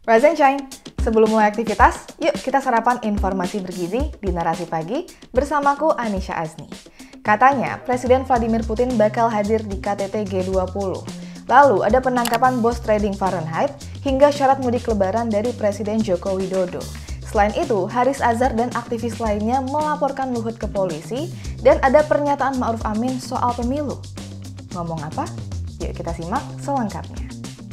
Rise and Shine! Sebelum mulai aktivitas, yuk kita sarapan informasi bergizi di Narasi Pagi bersamaku Anisha Azni. Katanya, Presiden Vladimir Putin bakal hadir di KTT G20. Lalu ada penangkapan bos trading Fahrenheit hingga syarat mudik lebaran dari Presiden Joko Widodo. Selain itu, Haris Azhar dan aktivis lainnya melaporkan Luhut ke polisi dan ada pernyataan Ma'ruf Amin soal pemilu. Ngomong apa? Yuk kita simak selengkapnya.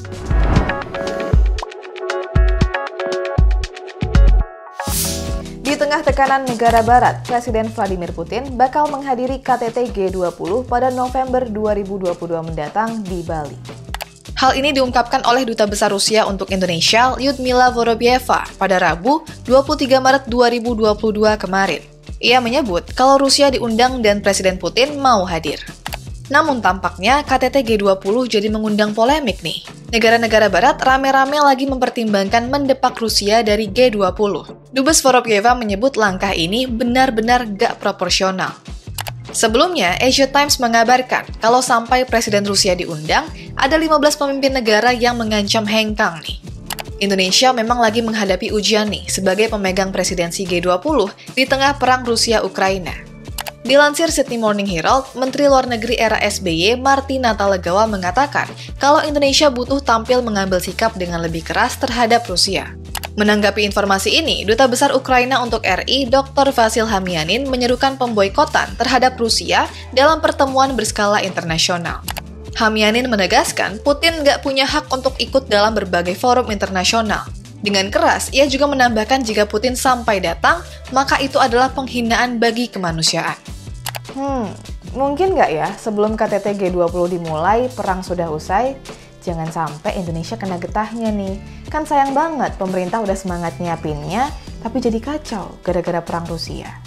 Di tengah tekanan negara barat, Presiden Vladimir Putin bakal menghadiri KTT G20 pada November 2022 mendatang di Bali. Hal ini diungkapkan oleh Duta Besar Rusia untuk Indonesia, Lyudmila Vorobyeva, pada Rabu, 23 Maret 2022 kemarin. Ia menyebut kalau Rusia diundang dan Presiden Putin mau hadir. Namun tampaknya KTT G20 jadi mengundang polemik nih. Negara-negara barat rame-rame lagi mempertimbangkan mendepak Rusia dari G20. Dubes Vorobyeva menyebut langkah ini benar-benar gak proporsional. Sebelumnya, Asia Times mengabarkan kalau sampai Presiden Rusia diundang, ada 15 pemimpin negara yang mengancam hengkang nih. Indonesia memang lagi menghadapi ujian nih sebagai pemegang presidensi G20 di tengah perang Rusia-Ukraina. Dilansir Sydney Morning Herald, Menteri Luar Negeri era SBY Marty Natalegawa mengatakan kalau Indonesia butuh tampil mengambil sikap dengan lebih keras terhadap Rusia. Menanggapi informasi ini, Duta Besar Ukraina untuk RI, Dr. Vasil Hamianin menyerukan pemboikotan terhadap Rusia dalam pertemuan berskala internasional. Hamianin menegaskan Putin nggak punya hak untuk ikut dalam berbagai forum internasional. Dengan keras, ia juga menambahkan jika Putin sampai datang, maka itu adalah penghinaan bagi kemanusiaan. Mungkin nggak ya sebelum KTT G20 dimulai, perang sudah usai? Jangan sampai Indonesia kena getahnya nih. Kan sayang banget pemerintah udah semangat nyiapinnya, tapi jadi kacau gara-gara perang Rusia.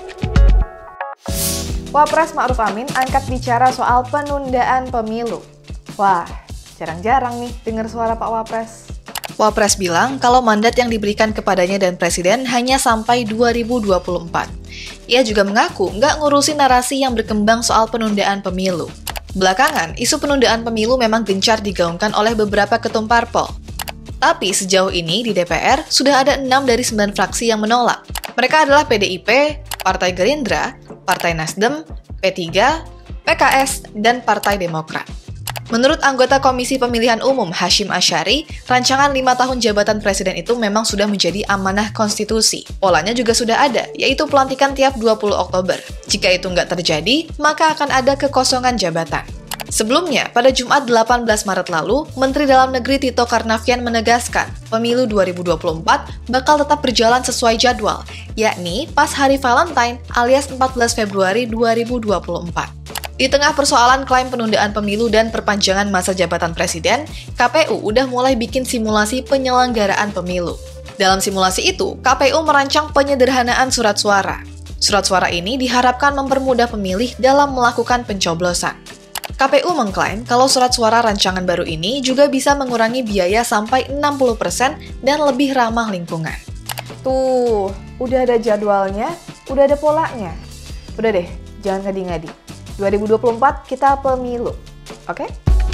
Wapres Ma'ruf Amin angkat bicara soal penundaan pemilu. Wah, jarang-jarang nih dengar suara Pak Wapres. Wapres bilang kalau mandat yang diberikan kepadanya dan Presiden hanya sampai 2024. Ia juga mengaku nggak ngurusin narasi yang berkembang soal penundaan pemilu. Belakangan, isu penundaan pemilu memang gencar digaungkan oleh beberapa ketum parpol. Tapi sejauh ini di DPR sudah ada 6 dari 9 fraksi yang menolak. Mereka adalah PDIP, Partai Gerindra, Partai Nasdem, P3, PKS, dan Partai Demokrat. Menurut anggota Komisi Pemilihan Umum Hashim Asyari, rancangan 5 tahun jabatan presiden itu memang sudah menjadi amanah konstitusi. Polanya juga sudah ada, yaitu pelantikan tiap 20 Oktober. Jika itu nggak terjadi, maka akan ada kekosongan jabatan. Sebelumnya, pada Jumat 18 Maret lalu, Menteri Dalam Negeri Tito Karnavian menegaskan pemilu 2024 bakal tetap berjalan sesuai jadwal, yakni pas hari Valentine alias 14 Februari 2024. Di tengah persoalan klaim penundaan pemilu dan perpanjangan masa jabatan presiden, KPU udah mulai bikin simulasi penyelenggaraan pemilu. Dalam simulasi itu, KPU merancang penyederhanaan surat suara. Surat suara ini diharapkan mempermudah pemilih dalam melakukan pencoblosan. KPU mengklaim kalau surat suara rancangan baru ini juga bisa mengurangi biaya sampai 60% dan lebih ramah lingkungan. Tuh, udah ada jadwalnya, udah ada polanya. Udah deh, jangan ngadi-ngadi. 2024 kita pemilu, oke?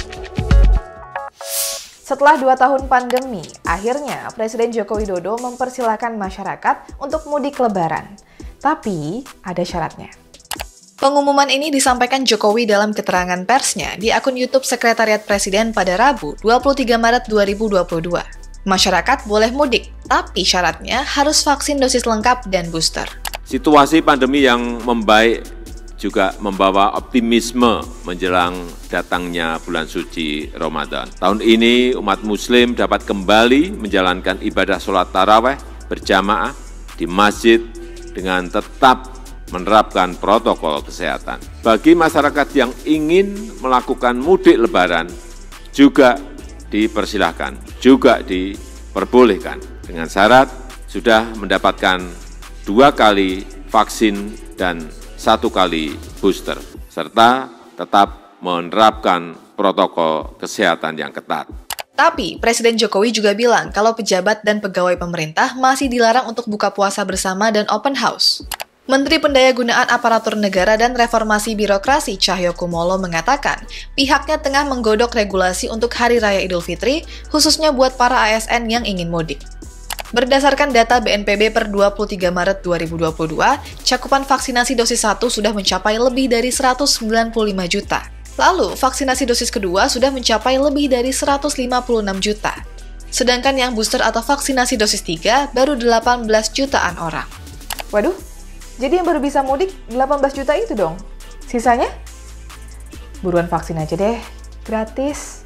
Setelah 2 tahun pandemi, akhirnya Presiden Joko Widodo mempersilahkan masyarakat untuk mudik lebaran. Tapi ada syaratnya. Pengumuman ini disampaikan Jokowi dalam keterangan persnya di akun YouTube Sekretariat Presiden pada Rabu 23 Maret 2022. Masyarakat boleh mudik, tapi syaratnya harus vaksin dosis lengkap dan booster. Situasi pandemi yang membaik juga membawa optimisme menjelang datangnya bulan suci Ramadan. Tahun ini umat muslim dapat kembali menjalankan ibadah sholat taraweh berjamaah di masjid dengan tetap menerapkan protokol kesehatan. Bagi masyarakat yang ingin melakukan mudik lebaran juga dipersilahkan, juga diperbolehkan dengan syarat sudah mendapatkan 2 kali vaksin dan 1 kali booster, serta tetap menerapkan protokol kesehatan yang ketat. Tapi, Presiden Jokowi juga bilang kalau pejabat dan pegawai pemerintah masih dilarang untuk buka puasa bersama dan open house. Menteri Pendayagunaan Aparatur Negara dan Reformasi Birokrasi Cahyokumolo mengatakan pihaknya tengah menggodok regulasi untuk Hari Raya Idul Fitri, khususnya buat para ASN yang ingin mudik. Berdasarkan data BNPB per 23 Maret 2022, cakupan vaksinasi dosis 1 sudah mencapai lebih dari 195 juta. Lalu, vaksinasi dosis kedua sudah mencapai lebih dari 156 juta. Sedangkan yang booster atau vaksinasi dosis 3 baru 18 jutaan orang. Waduh, jadi yang baru bisa mudik 18 juta itu dong? Sisanya? Buruan vaksin aja deh, gratis.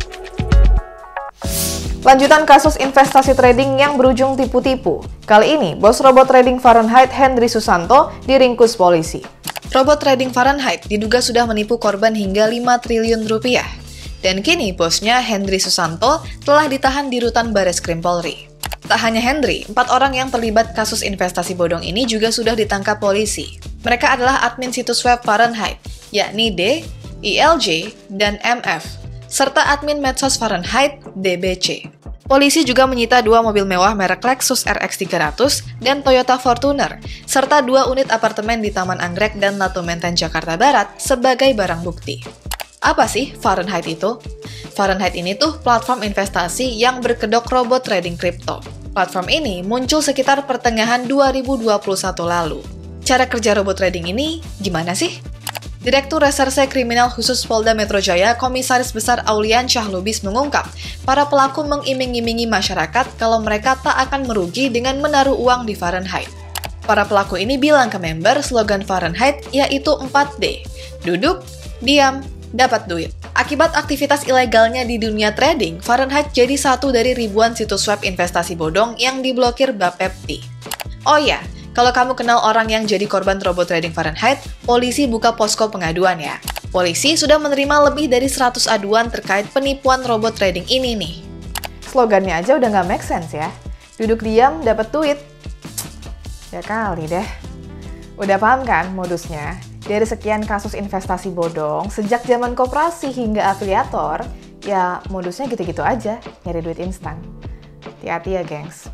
Lanjutan kasus investasi trading yang berujung tipu-tipu. Kali ini, bos robot trading Fahrenheit Henry Susanto diringkus polisi. Robot trading Fahrenheit diduga sudah menipu korban hingga 5 triliun rupiah. Dan kini bosnya Henry Susanto telah ditahan di rutan Bareskrim Polri. Tak hanya Henry, 4 orang yang terlibat kasus investasi bodong ini juga sudah ditangkap polisi. Mereka adalah admin situs web Fahrenheit, yakni D, ILJ, dan MF, serta admin medsos Fahrenheit, DBC. Polisi juga menyita 2 mobil mewah merek Lexus RX 300 dan Toyota Fortuner, serta 2 unit apartemen di Taman Anggrek dan Latu Menteng, Jakarta Barat sebagai barang bukti. Apa sih Fahrenheit itu? Fahrenheit ini tuh platform investasi yang berkedok robot trading kripto. Platform ini muncul sekitar pertengahan 2021 lalu. Cara kerja robot trading ini gimana sih? Direktur Reserse Kriminal Khusus Polda Metro Jaya, Komisaris Besar Aulian Syah Lubis mengungkap, para pelaku mengiming-imingi masyarakat kalau mereka tak akan merugi dengan menaruh uang di Fahrenheit. Para pelaku ini bilang ke member slogan Fahrenheit yaitu 4D, duduk, diam, dapat duit. Akibat aktivitas ilegalnya di dunia trading, Fahrenheit jadi satu dari ribuan situs web investasi bodong yang diblokir Bapepti. Oh ya, kalau kamu kenal orang yang jadi korban robot trading Fahrenheit, polisi buka posko pengaduan ya. Polisi sudah menerima lebih dari 100 aduan terkait penipuan robot trading ini nih. Slogannya aja udah nggak make sense ya. Duduk diam, dapat duit. Ya kali deh. Udah paham kan modusnya? Dari sekian kasus investasi bodong, sejak zaman koperasi hingga afiliator, ya modusnya gitu-gitu aja, nyari duit instan. Hati-hati ya, gengs.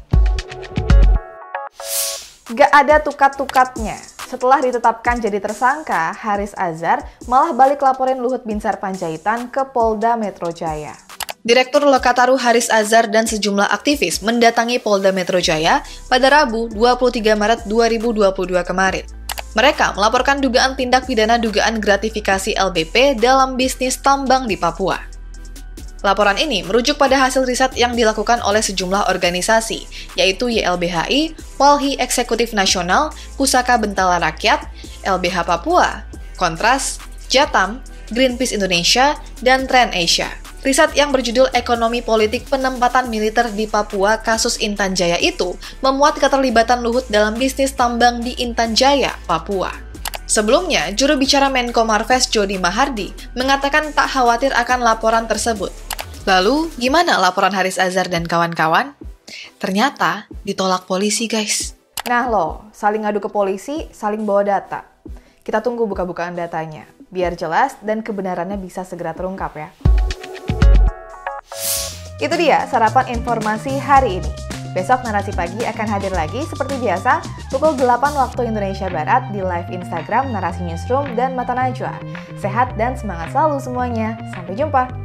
Gak ada tukat-tukatnya. Setelah ditetapkan jadi tersangka, Haris Azhar malah balik laporin Luhut Binsar Panjaitan ke Polda Metro Jaya. Direktur Lokataru Haris Azhar dan sejumlah aktivis mendatangi Polda Metro Jaya pada Rabu 23 Maret 2022 kemarin. Mereka melaporkan dugaan tindak pidana dugaan gratifikasi LBP dalam bisnis tambang di Papua. Laporan ini merujuk pada hasil riset yang dilakukan oleh sejumlah organisasi, yaitu YLBHI, Walhi Eksekutif Nasional, Pusaka Bentala Rakyat, LBH Papua, Kontras, Jatam, Greenpeace Indonesia, dan Trend Asia. Riset yang berjudul Ekonomi Politik Penempatan Militer di Papua Kasus Intan Jaya itu memuat keterlibatan Luhut dalam bisnis tambang di Intan Jaya, Papua. Sebelumnya, juru bicara Menko Marves Jody Mahardi mengatakan tak khawatir akan laporan tersebut. Lalu, gimana laporan Haris Azhar dan kawan-kawan? Ternyata ditolak polisi, guys. Nah loh, saling ngadu ke polisi, saling bawa data. Kita tunggu buka-bukaan datanya, biar jelas dan kebenarannya bisa segera terungkap ya. Itu dia sarapan informasi hari ini. Besok Narasi Pagi akan hadir lagi seperti biasa pukul 8 waktu Indonesia Barat di live Instagram Narasi Newsroom dan Mata Najwa. Sehat dan semangat selalu semuanya. Sampai jumpa.